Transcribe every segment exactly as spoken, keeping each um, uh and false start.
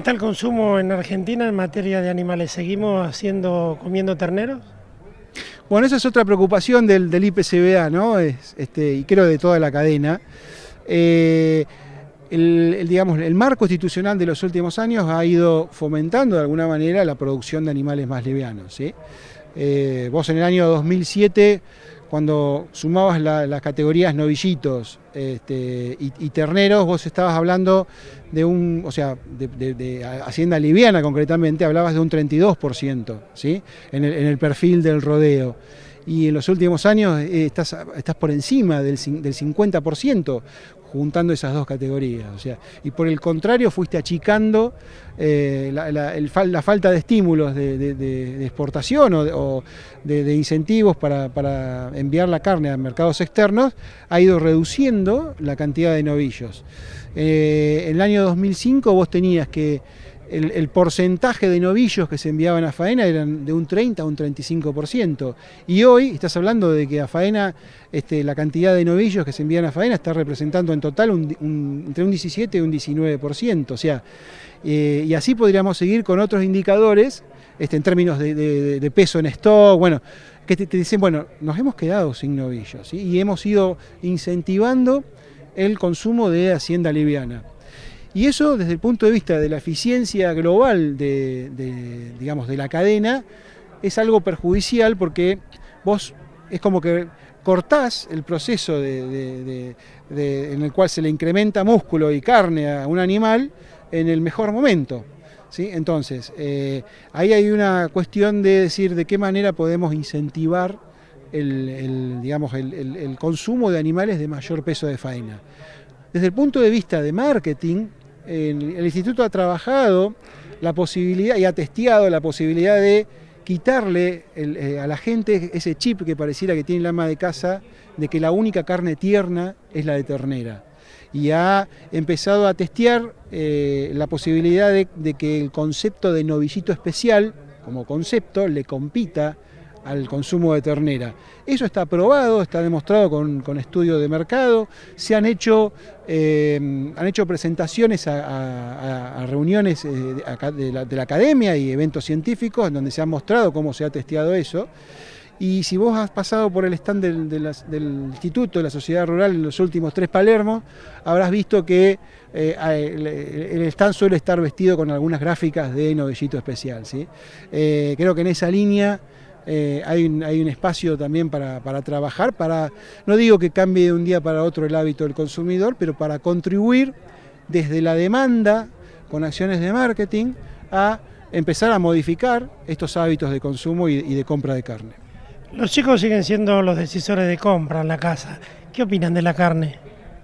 está el consumo en Argentina en materia de animales? ¿Seguimos haciendo, comiendo terneros? Bueno, esa es otra preocupación del, del I P C B A, ¿no? Es, este, y creo de toda la cadena. Eh, el, el, digamos, el marco institucional de los últimos años ha ido fomentando de alguna manera la producción de animales más livianos, ¿sí? Eh, vos en el año dos mil siete, cuando sumabas la, las categorías novillitos este, y, y terneros, vos estabas hablando de un, o sea, de, de, de hacienda liviana concretamente, hablabas de un treinta y dos por ciento, ¿sí? en, el, en el perfil del rodeo. Y en los últimos años eh, estás, estás por encima del, del cincuenta por ciento juntando esas dos categorías. O sea, y por el contrario fuiste achicando eh, la, la, el, la falta de estímulos de, de, de exportación o, de, o de, de incentivos para, para enviar la carne a mercados externos, ha ido reduciendo la cantidad de novillos. Eh, en el año dos mil cinco vos tenías que El, el porcentaje de novillos que se enviaban a faena eran de un treinta a un treinta y cinco por ciento. Y hoy estás hablando de que a faena este, la cantidad de novillos que se envían a faena está representando en total un, un, entre un diecisiete y un diecinueve por ciento. O sea, eh, y así podríamos seguir con otros indicadores este, en términos de, de, de peso en stock, bueno, que te, te dicen, bueno, nos hemos quedado sin novillos, ¿sí? Y hemos ido incentivando el consumo de hacienda liviana. Y eso desde el punto de vista de la eficiencia global de, de, digamos, de la cadena es algo perjudicial porque vos es como que cortás el proceso de, de, de, de, en el cual se le incrementa músculo y carne a un animal en el mejor momento, ¿sí? Entonces, eh, ahí hay una cuestión de decir de qué manera podemos incentivar el, el, digamos, el, el, el consumo de animales de mayor peso de faena. Desde el punto de vista de marketing, el, el Instituto ha trabajado la posibilidad y ha testeado la posibilidad de quitarle el, eh, a la gente ese chip que pareciera que tiene el ama de casa de que la única carne tierna es la de ternera. Y ha empezado a testear eh, la posibilidad de, de que el concepto de novillito especial, como concepto, le compita al consumo de ternera. Eso está probado, está demostrado con, con estudios de mercado, se han hecho, eh, han hecho presentaciones a, a, a reuniones eh, de, de, la, de la academia y eventos científicos en donde se ha mostrado cómo se ha testeado eso. Y si vos has pasado por el stand del, de las, del Instituto de la Sociedad Rural en los últimos tres Palermo, habrás visto que eh, el, el stand suele estar vestido con algunas gráficas de novillito especial, ¿sí? Eh, creo que en esa línea Eh, hay, un, hay un espacio también para, para trabajar, para, no digo que cambie de un día para otro el hábito del consumidor, pero para contribuir desde la demanda, con acciones de marketing, a empezar a modificar estos hábitos de consumo y, y de compra de carne. Los chicos siguen siendo los decisores de compra en la casa. ¿Qué opinan de la carne?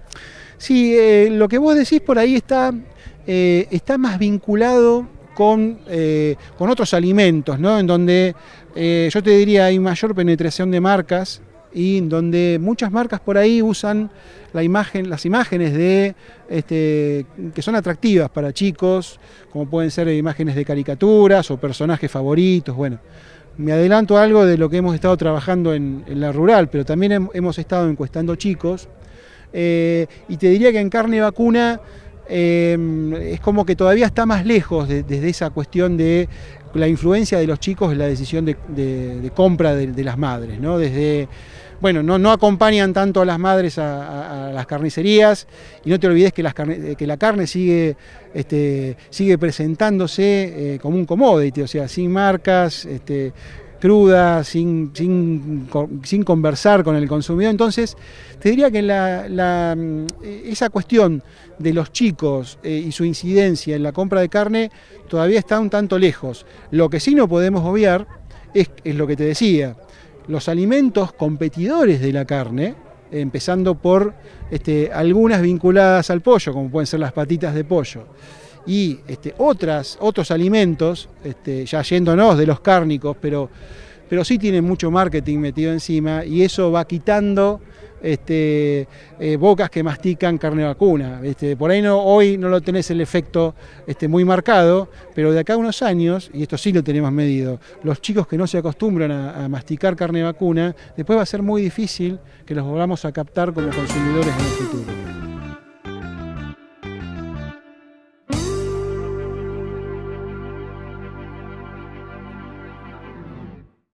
Sí, eh, lo que vos decís por ahí está, eh, está más vinculado con, eh, con otros alimentos, ¿no? En donde eh, yo te diría hay mayor penetración de marcas y en donde muchas marcas por ahí usan la imagen, las imágenes de, este, que son atractivas para chicos, como pueden ser imágenes de caricaturas o personajes favoritos. Bueno, me adelanto a algo de lo que hemos estado trabajando en, en la rural, pero también hem, hemos estado encuestando chicos eh, y te diría que en carne vacuna Eh, es como que todavía está más lejos de, desde esa cuestión de la influencia de los chicos en la decisión de, de, de compra de, de las madres, ¿no? Desde, bueno, no, no acompañan tanto a las madres a, a, a las carnicerías y no te olvides que, las carne, que la carne sigue, este, sigue presentándose eh, como un commodity, o sea, sin marcas, este, cruda, sin, sin, sin conversar con el consumidor. Entonces, te diría que la, la, esa cuestión de los chicos eh, y su incidencia en la compra de carne todavía está un tanto lejos. Lo que sí no podemos obviar es, es lo que te decía, los alimentos competidores de la carne, eh, empezando por este, algunas vinculadas al pollo, como pueden ser las patitas de pollo, y este, otras, otros alimentos, este, ya yéndonos de los cárnicos, pero, pero sí tienen mucho marketing metido encima y eso va quitando este, eh, bocas que mastican carne vacuna. Este, por ahí no, hoy no lo tenés el efecto este, muy marcado, pero de acá a unos años, y esto sí lo tenemos medido, los chicos que no se acostumbran a, a masticar carne vacuna, después va a ser muy difícil que los volvamos a captar como consumidores en el futuro.